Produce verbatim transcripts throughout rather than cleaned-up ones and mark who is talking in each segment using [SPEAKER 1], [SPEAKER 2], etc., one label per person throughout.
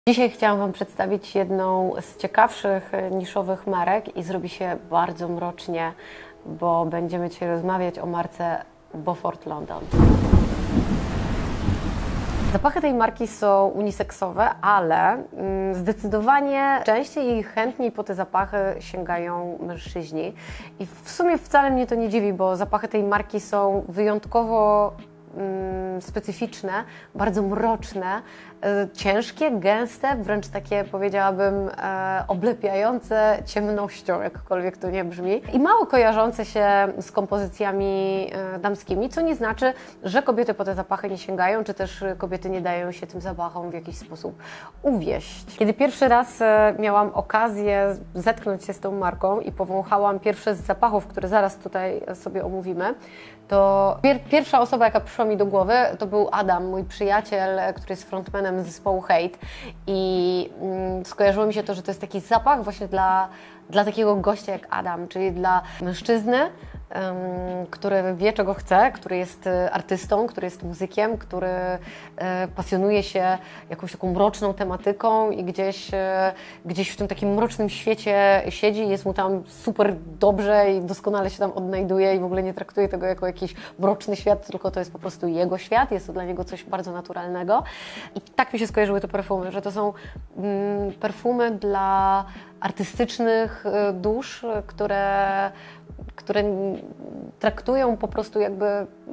[SPEAKER 1] Dzisiaj chciałam Wam przedstawić jedną z ciekawszych niszowych marek i zrobi się bardzo mrocznie, bo będziemy dzisiaj rozmawiać o marce Beaufort London. Zapachy tej marki są uniseksowe, ale zdecydowanie częściej i chętniej po te zapachy sięgają mężczyźni. I w sumie wcale mnie to nie dziwi, bo zapachy tej marki są wyjątkowo specyficzne, bardzo mroczne, ciężkie, gęste, wręcz takie, powiedziałabym, oblepiające ciemnością, jakkolwiek to nie brzmi, i mało kojarzące się z kompozycjami damskimi, co nie znaczy, że kobiety po te zapachy nie sięgają, czy też kobiety nie dają się tym zapachom w jakiś sposób uwieść. Kiedy pierwszy raz miałam okazję zetknąć się z tą marką i powąchałam pierwsze z zapachów, które zaraz tutaj sobie omówimy, to pier pierwsza osoba, jaka przyszła mi do głowy, to był Adam, mój przyjaciel, który jest frontmanem zespołu Hate, i mm, skojarzyło mi się to, że to jest taki zapach właśnie dla, dla takiego gościa jak Adam, czyli dla mężczyzny, um, który wie, czego chce, który jest artystą, który jest muzykiem, który e, pasjonuje się jakąś taką mroczną tematyką i gdzieś, e, gdzieś w tym takim mrocznym świecie siedzi, jest mu tam super dobrze i doskonale się tam odnajduje i w ogóle nie traktuje tego jako jakiś mroczny świat, tylko to jest po prostu jego świat, jest to dla niego coś bardzo naturalnego. I tak mi się skojarzyły te perfumy, że to są mm, perfumy dla artystycznych dusz, które, które traktują po prostu jakby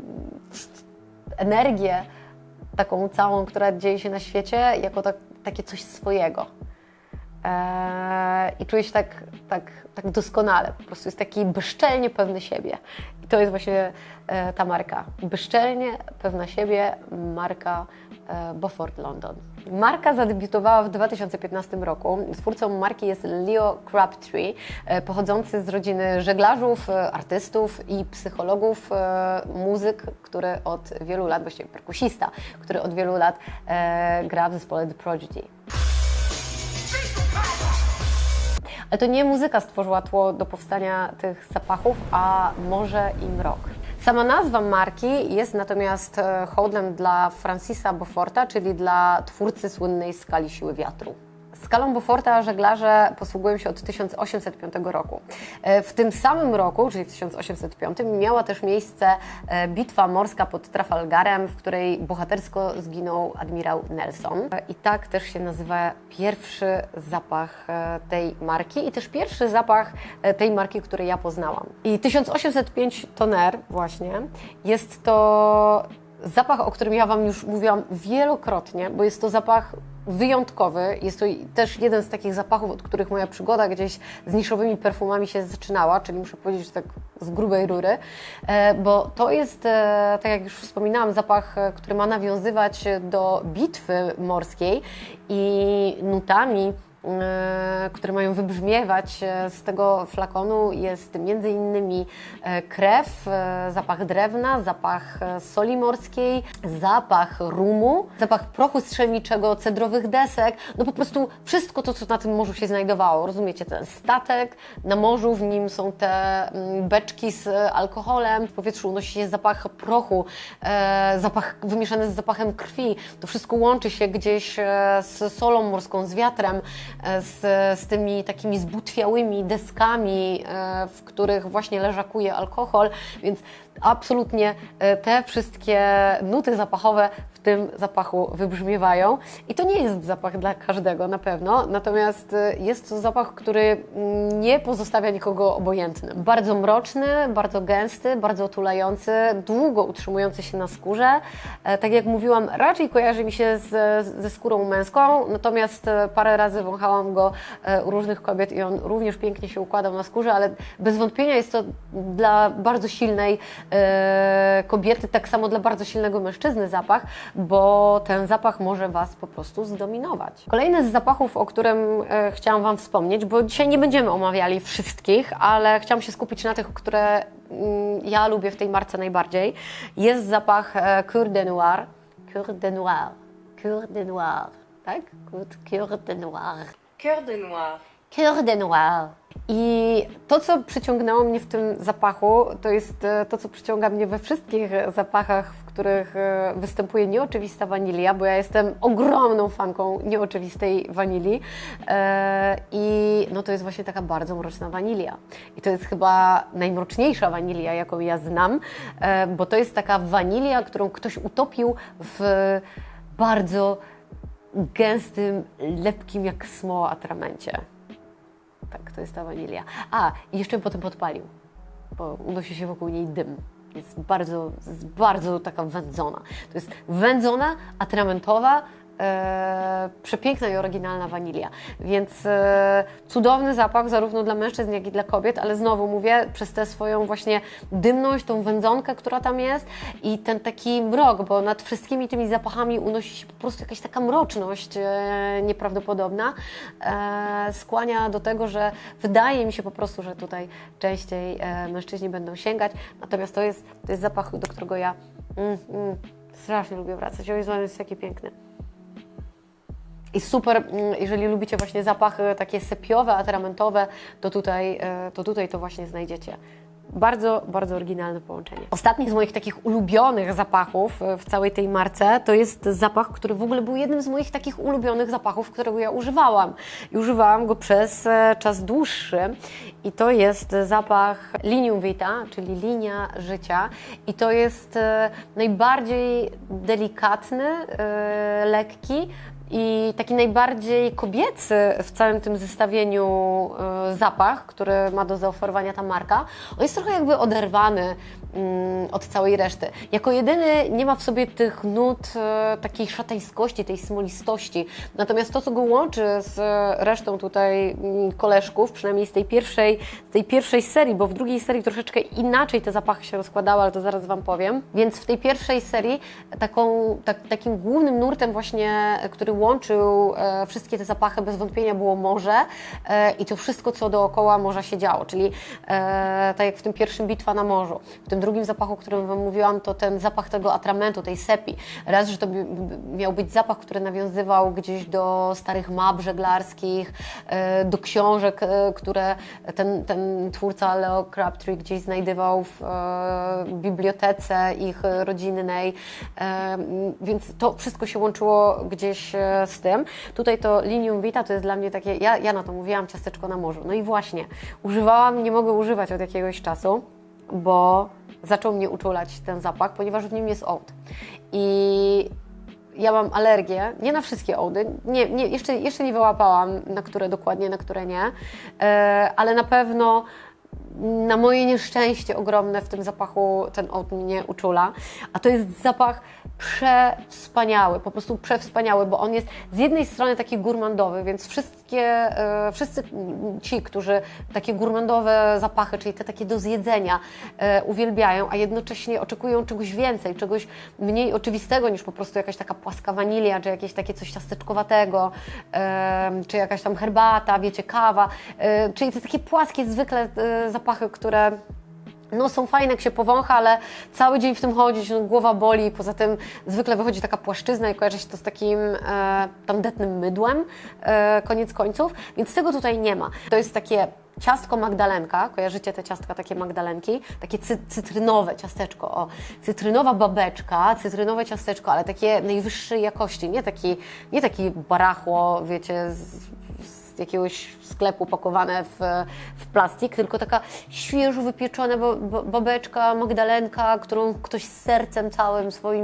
[SPEAKER 1] energię taką całą, która dzieje się na świecie, jako tak, takie coś swojego. Eee, I czuję się tak, tak, tak doskonale, po prostu jest taki bezczelnie pewny siebie. I to jest właśnie e, ta marka. Bezczelnie pewna siebie, marka e, Beaufort London. Marka zadebiutowała w dwa tysiące piętnastym roku. Twórcą marki jest Leo Crabtree, e, pochodzący z rodziny żeglarzów, e, artystów i psychologów, e, muzyk, który od wielu lat, właściwie perkusista, który od wielu lat e, gra w zespole The Prodigy. Ale to nie muzyka stworzyła tło do powstania tych zapachów, a morze i mrok. Sama nazwa marki jest natomiast hołdem dla Francisa Beauforta, czyli dla twórcy słynnej skali siły wiatru. Skalą Beauforta żeglarze posługują się od tysiąc osiemset piątego roku. W tym samym roku, czyli w tysiąc osiemset piątym, miała też miejsce bitwa morska pod Trafalgarem, w której bohatersko zginął admirał Nelson. I tak też się nazywa pierwszy zapach tej marki i też pierwszy zapach tej marki, który ja poznałam. I tysiąc osiemset pięć Tonnerre właśnie jest to zapach, o którym ja Wam już mówiłam wielokrotnie, bo jest to zapach wyjątkowy. Jest to też jeden z takich zapachów, od których moja przygoda gdzieś z niszowymi perfumami się zaczynała, czyli muszę powiedzieć, że tak z grubej rury, bo to jest, tak jak już wspominałam, zapach, który ma nawiązywać do bitwy morskiej i nutami, które mają wybrzmiewać z tego flakonu, jest między innymi krew, zapach drewna, zapach soli morskiej, zapach rumu, zapach prochu strzelniczego, cedrowych desek, no po prostu wszystko to, co na tym morzu się znajdowało. Rozumiecie, ten statek na morzu, w nim są te beczki z alkoholem, w powietrzu unosi się zapach prochu, zapach wymieszany z zapachem krwi. To wszystko łączy się gdzieś z solą morską, z wiatrem, Z, z tymi takimi zbutwiałymi deskami, w których właśnie leżakuje alkohol, więc absolutnie te wszystkie nuty zapachowe w tym zapachu wybrzmiewają. I to nie jest zapach dla każdego na pewno, natomiast jest to zapach, który nie pozostawia nikogo obojętnym. Bardzo mroczny, bardzo gęsty, bardzo otulający, długo utrzymujący się na skórze. Tak jak mówiłam, raczej kojarzy mi się z, ze skórą męską, natomiast parę razy wąchałam go u różnych kobiet i on również pięknie się układał na skórze, ale bez wątpienia jest to dla bardzo silnej kobiety, tak samo dla bardzo silnego mężczyzny zapach, bo ten zapach może Was po prostu zdominować. Kolejny z zapachów, o którym chciałam Wam wspomnieć, bo dzisiaj nie będziemy omawiali wszystkich, ale chciałam się skupić na tych, które ja lubię w tej marce najbardziej, jest zapach Coeur de Noir. Coeur de Noir. Coeur de Noir. Tak? Coeur de Noir.
[SPEAKER 2] Coeur de Noir.
[SPEAKER 1] Coeur de Noir. I to, co przyciągnęło mnie w tym zapachu, to jest to, co przyciąga mnie we wszystkich zapachach, w których występuje nieoczywista wanilia, bo ja jestem ogromną fanką nieoczywistej wanilii i no to jest właśnie taka bardzo mroczna wanilia. I to jest chyba najmroczniejsza wanilia, jaką ja znam, bo to jest taka wanilia, którą ktoś utopił w bardzo gęstym, lepkim jak smoła atramencie. Tak, to jest ta wanilia. A, i jeszcze potem podpalił, bo unosi się wokół niej dym. Jest bardzo, jest bardzo taka wędzona. To jest wędzona, atramentowa, e, przepiękna i oryginalna wanilia. Więc e, cudowny zapach zarówno dla mężczyzn, jak i dla kobiet, ale znowu mówię, przez tę swoją właśnie dymność, tą wędzonkę, która tam jest i ten taki mrok, bo nad wszystkimi tymi zapachami unosi się po prostu jakaś taka mroczność e, nieprawdopodobna, e, skłania do tego, że wydaje mi się po prostu, że tutaj częściej e, mężczyźni będą sięgać, natomiast to jest, to jest zapach, do którego ja mm, mm, strasznie lubię wracać. On jest taki piękny. I super, jeżeli lubicie właśnie zapachy takie sepiowe, atramentowe, to tutaj, to tutaj to właśnie znajdziecie. Bardzo, bardzo oryginalne połączenie. Ostatni z moich takich ulubionych zapachów w całej tej marce to jest zapach, który w ogóle był jednym z moich takich ulubionych zapachów, którego ja używałam. I używałam go przez czas dłuższy. I to jest zapach Linium Vita, czyli linia życia. I to jest najbardziej delikatny, lekki, i taki najbardziej kobiecy w całym tym zestawieniu y, zapach, który ma do zaoferowania ta marka, on jest trochę jakby oderwany y, od całej reszty. Jako jedyny nie ma w sobie tych nut y, takiej szatańskości, tej smolistości. Natomiast to, co go łączy z resztą tutaj y, koleżków, przynajmniej z tej pierwszej, z tej pierwszej serii, bo w drugiej serii troszeczkę inaczej te zapachy się rozkładały, ale to zaraz Wam powiem. Więc w tej pierwszej serii taką, tak, takim głównym nurtem właśnie, który łączył e, wszystkie te zapachy, bez wątpienia było morze e, i to wszystko, co dookoła morza się działo, czyli e, tak jak w tym pierwszym Bitwa na morzu. W tym drugim zapachu, o którym Wam mówiłam, to ten zapach tego atramentu, tej sepi. Raz, że to miał być zapach, który nawiązywał gdzieś do starych map żeglarskich, e, do książek, e, które ten, ten twórca Leo Crabtree gdzieś znajdywał w e, bibliotece ich rodzinnej, e, więc to wszystko się łączyło gdzieś z tym. Tutaj to Linium Vita to jest dla mnie takie, ja, ja na to mówiłam, ciasteczko na morzu. No i właśnie, używałam, nie mogę używać od jakiegoś czasu, bo zaczął mnie uczulać ten zapach, ponieważ w nim jest oud. I ja mam alergię, nie na wszystkie oudy, nie, nie, jeszcze, jeszcze nie wyłapałam, na które dokładnie, na które nie, e, ale na pewno na moje nieszczęście ogromne w tym zapachu ten oud mnie uczula, a to jest zapach przewspaniały, po prostu przewspaniały, bo on jest z jednej strony taki gurmandowy, więc wszystkie, e, wszyscy ci, którzy takie gurmandowe zapachy, czyli te takie do zjedzenia e, uwielbiają, a jednocześnie oczekują czegoś więcej, czegoś mniej oczywistego niż po prostu jakaś taka płaska wanilia, czy jakieś takie coś ciasteczkowatego, e, czy jakaś tam herbata, wiecie, kawa, e, czyli te takie płaskie zwykle e, zapachy, które no są fajne, jak się powącha, ale cały dzień w tym chodzić, no, głowa boli, poza tym zwykle wychodzi taka płaszczyzna i kojarzy się to z takim e, tandetnym mydłem, e, koniec końców, więc tego tutaj nie ma. To jest takie ciastko magdalenka, kojarzycie te ciastka, takie magdalenki, takie cy cytrynowe ciasteczko, o, cytrynowa babeczka, cytrynowe ciasteczko, ale takie najwyższej jakości, nie taki, nie taki barachło, wiecie, z, z jakiegoś sklepu pakowane w, w plastik, tylko taka świeżo wypieczona babeczka, magdalenka, którą ktoś z sercem całym swoim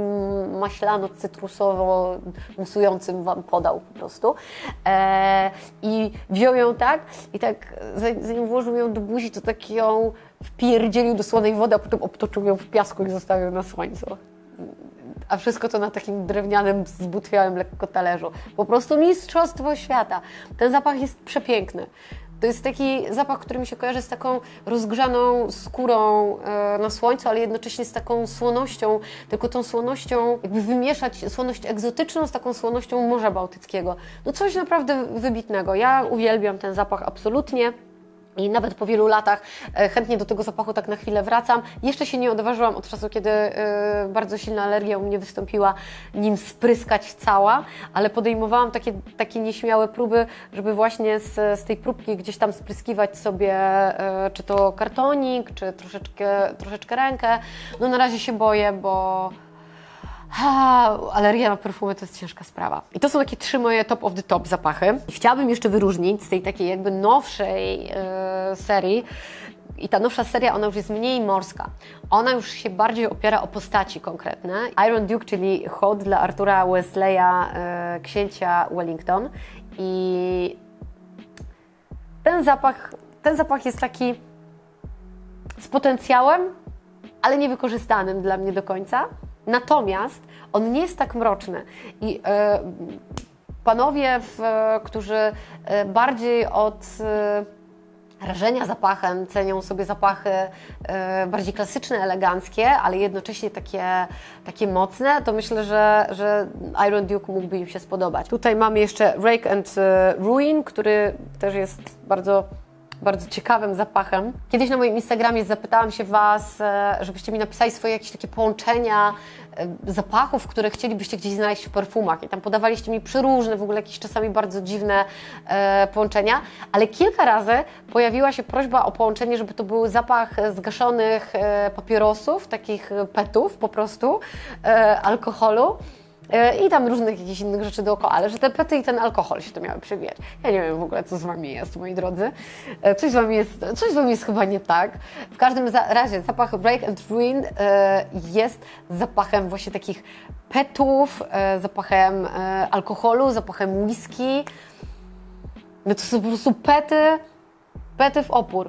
[SPEAKER 1] maślano-cytrusowo musującym Wam podał po prostu. E, I wziął ją tak i tak, zanim włożył ją do buzi, to tak ją wpierdzielił do słonej wody, a potem obtoczył ją w piasku i zostawił na słońcu. A wszystko to na takim drewnianym, zbutwiałym lekko talerzu. Po prostu mistrzostwo świata. Ten zapach jest przepiękny. To jest taki zapach, który mi się kojarzy z taką rozgrzaną skórą e, na słońcu, ale jednocześnie z taką słonością, tylko tą słonością, jakby wymieszać słoność egzotyczną z taką słonością Morza Bałtyckiego. No coś naprawdę wybitnego. Ja uwielbiam ten zapach absolutnie. I nawet po wielu latach chętnie do tego zapachu tak na chwilę wracam. Jeszcze się nie odważyłam od czasu, kiedy yy, bardzo silna alergia u mnie wystąpiła, nim spryskać cała, ale podejmowałam takie, takie nieśmiałe próby, żeby właśnie z, z tej próbki gdzieś tam spryskiwać sobie yy, czy to kartonik, czy troszeczkę, troszeczkę rękę. No na razie się boję, bo Ha, alergia na perfumy to jest ciężka sprawa. I to są takie trzy moje top of the top zapachy. I chciałabym jeszcze wyróżnić z tej takiej jakby nowszej yy, serii. I ta nowsza seria, ona już jest mniej morska. Ona już się bardziej opiera o postaci konkretne. Iron Duke, czyli hołd dla Artura Wesleya, yy, księcia Wellington. I ten zapach, ten zapach jest taki z potencjałem, ale niewykorzystanym dla mnie do końca. Natomiast on nie jest tak mroczny. I e, panowie, w, którzy e, bardziej od e, rażenia zapachem cenią sobie zapachy e, bardziej klasyczne, eleganckie, ale jednocześnie takie, takie mocne, to myślę, że, że Iron Duke mógłby im się spodobać. Tutaj mamy jeszcze Rake and Ruin, który też jest bardzo bardzo ciekawym zapachem. Kiedyś na moim Instagramie zapytałam się Was, żebyście mi napisali swoje jakieś takie połączenia zapachów, które chcielibyście gdzieś znaleźć w perfumach. I tam podawaliście mi przeróżne, w ogóle jakieś czasami bardzo dziwne e, połączenia, ale kilka razy pojawiła się prośba o połączenie, żeby to był zapach zgaszonych e, papierosów, takich petów po prostu, e, alkoholu. I tam różnych jakichś innych rzeczy dookoła, ale że te pety i ten alkohol się to miały przewijać. Ja nie wiem w ogóle, co z Wami jest, moi drodzy. Coś z Wami jest, coś z Wami jest chyba nie tak. W każdym razie zapach Break and Ruin jest zapachem właśnie takich petów, zapachem alkoholu, zapachem whisky. No to są po prostu pety, pety w opór.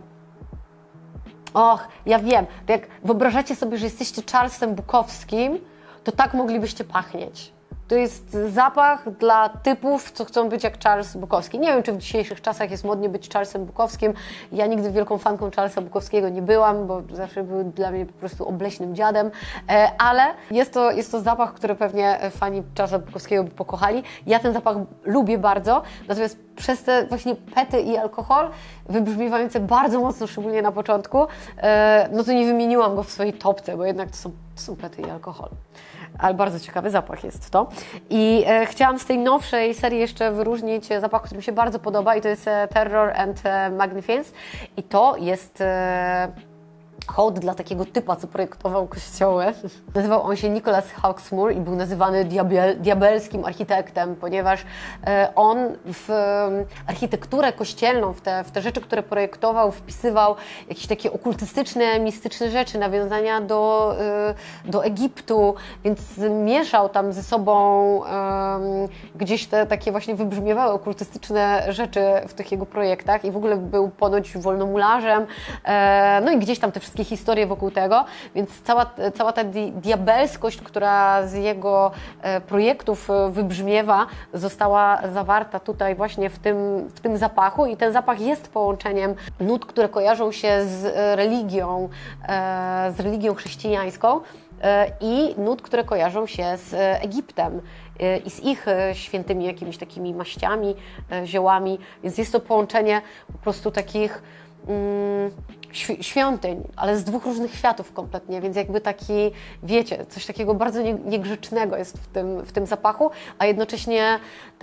[SPEAKER 1] Och, ja wiem, to jak wyobrażacie sobie, że jesteście Charlesem Bukowskim, to tak moglibyście pachnieć. To jest zapach dla typów, co chcą być jak Charles Bukowski. Nie wiem, czy w dzisiejszych czasach jest modnie być Charlesem Bukowskim. Ja nigdy wielką fanką Charlesa Bukowskiego nie byłam, bo zawsze był dla mnie po prostu obleśnym dziadem, ale jest to, jest to zapach, który pewnie fani Charlesa Bukowskiego by pokochali. Ja ten zapach lubię bardzo, natomiast przez te właśnie pety i alkohol, wybrzmiewające bardzo mocno, szczególnie na początku, no to nie wymieniłam go w swojej topce, bo jednak to są, to są pety i alkohol. Ale bardzo ciekawy zapach jest to. I e, chciałam z tej nowszej serii jeszcze wyróżnić zapach, który mi się bardzo podoba, i to jest e, Terror and e, Magnificence. I to jest e, hołd dla takiego typa, co projektował kościoły. Nazywał on się Nicholas Hawksmoor i był nazywany diabel, diabelskim architektem, ponieważ e, on w e, architekturę kościelną, w te, w te rzeczy, które projektował, wpisywał jakieś takie okultystyczne, mistyczne rzeczy, nawiązania do, e, do Egiptu, więc mieszał tam ze sobą e, gdzieś te takie właśnie wybrzmiewały okultystyczne rzeczy w tych jego projektach i w ogóle był ponoć wolnomularzem, e, no i gdzieś tam te wszystkie historie wokół tego, więc cała, cała ta di diabelskość, która z jego e, projektów wybrzmiewa, została zawarta tutaj właśnie w tym, w tym zapachu i ten zapach jest połączeniem nut, które kojarzą się z religią, e, z religią chrześcijańską e, i nut, które kojarzą się z Egiptem e, i z ich świętymi jakimiś takimi maściami, e, ziołami, więc jest to połączenie po prostu takich mm, świątyń, ale z dwóch różnych światów kompletnie, więc jakby taki, wiecie, coś takiego bardzo niegrzecznego jest w tym, w tym zapachu, a jednocześnie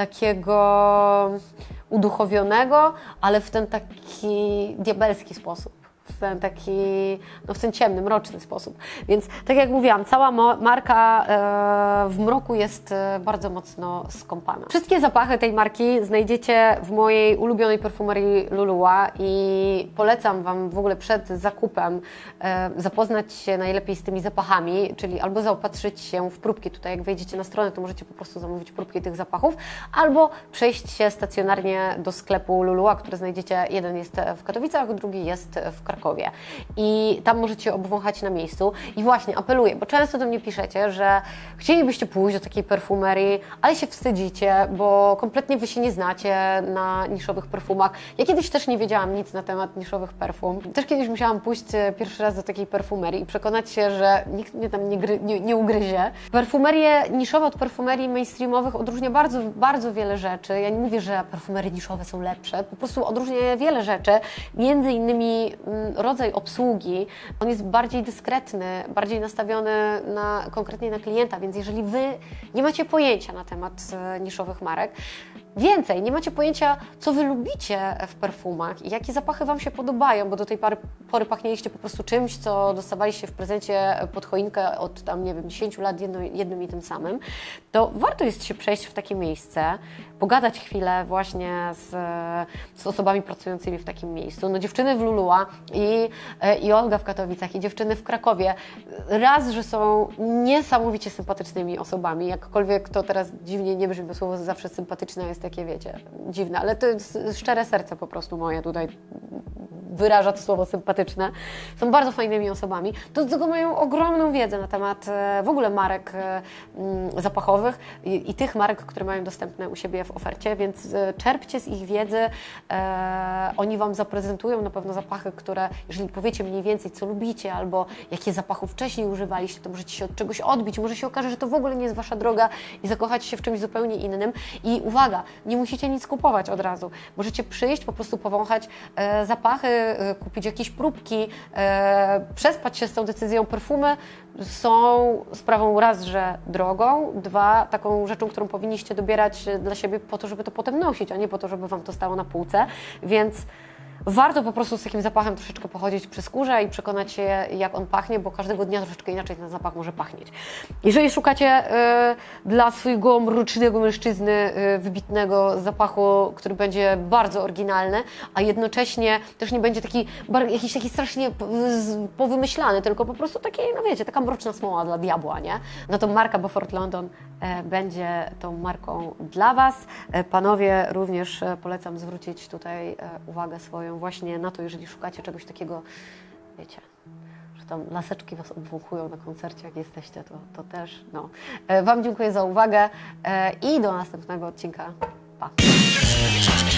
[SPEAKER 1] takiego uduchowionego, ale w ten taki diabelski sposób. W ten taki, no w ten ciemny, mroczny sposób. Więc tak jak mówiłam, cała marka e, w mroku jest e, bardzo mocno skąpana. Wszystkie zapachy tej marki znajdziecie w mojej ulubionej perfumerii Lulua i polecam Wam w ogóle przed zakupem e, zapoznać się najlepiej z tymi zapachami, czyli albo zaopatrzyć się w próbki. Tutaj jak wejdziecie na stronę, to możecie po prostu zamówić próbki tych zapachów, albo przejść się stacjonarnie do sklepu Lulua, który znajdziecie, jeden jest w Katowicach, drugi jest w Krakowie. I tam możecie obwąchać na miejscu. I właśnie apeluję, bo często do mnie piszecie, że chcielibyście pójść do takiej perfumerii, ale się wstydzicie, bo kompletnie Wy się nie znacie na niszowych perfumach. Ja kiedyś też nie wiedziałam nic na temat niszowych perfum. Też kiedyś musiałam pójść pierwszy raz do takiej perfumerii i przekonać się, że nikt mnie tam nie, gry, nie, nie ugryzie. Perfumerię niszową od perfumerii mainstreamowych odróżnia bardzo, bardzo wiele rzeczy. Ja nie mówię, że perfumerie niszowe są lepsze, po prostu odróżnia wiele rzeczy, między innymi rodzaj obsługi, on jest bardziej dyskretny, bardziej nastawiony na, konkretnie na klienta, więc jeżeli Wy nie macie pojęcia na temat niszowych marek, Więcej, nie macie pojęcia, co Wy lubicie w perfumach i jakie zapachy Wam się podobają, bo do tej pory, pory pachnieliście po prostu czymś, co dostawaliście w prezencie pod choinkę od tam, nie wiem, dziesięciu lat jedno, jednym i tym samym, to warto jest się przejść w takie miejsce, pogadać chwilę właśnie z, z osobami pracującymi w takim miejscu. No dziewczyny w Lulua i, i Olga w Katowicach i dziewczyny w Krakowie, raz, że są niesamowicie sympatycznymi osobami, jakkolwiek to teraz dziwnie nie brzmi, bo słowo zawsze sympatyczne jest takie, wiecie, dziwne, ale to jest szczere serce po prostu moje tutaj wyraża to słowo sympatyczne. Są bardzo fajnymi osobami. Do tego mają ogromną wiedzę na temat w ogóle marek zapachowych i, i tych marek, które mają dostępne u siebie w ofercie, więc czerpcie z ich wiedzy. E, oni Wam zaprezentują na pewno zapachy, które, jeżeli powiecie mniej więcej, co lubicie, albo jakie zapachów wcześniej używaliście, to możecie się od czegoś odbić. Może się okaże, że to w ogóle nie jest Wasza droga i zakochacie się w czymś zupełnie innym. I uwaga, nie musicie nic kupować od razu. Możecie przyjść, po prostu powąchać e, zapachy, e, kupić jakieś próbki, e, przespać się z tą decyzją. Perfumy są sprawą raz, że drogą, dwa, taką rzeczą, którą powinniście dobierać dla siebie po to, żeby to potem nosić, a nie po to, żeby Wam to stało na półce, więc warto po prostu z takim zapachem troszeczkę pochodzić przy skórze i przekonać się, jak on pachnie, bo każdego dnia troszeczkę inaczej ten zapach może pachnieć. Jeżeli szukacie y, dla swojego mrocznego mężczyzny y, wybitnego zapachu, który będzie bardzo oryginalny, a jednocześnie też nie będzie taki jakiś taki strasznie powymyślany, tylko po prostu taki, no wiecie, taka mroczna smoła dla diabła, nie? No to marka Beaufort London e, będzie tą marką dla Was. E, panowie, również e, polecam zwrócić tutaj e, uwagę swoją właśnie na to, jeżeli szukacie czegoś takiego, wiecie, że tam laseczki Was obwąchują na koncercie, jak jesteście, to, to też, no. E, Wam dziękuję za uwagę e, i do następnego odcinka. Pa!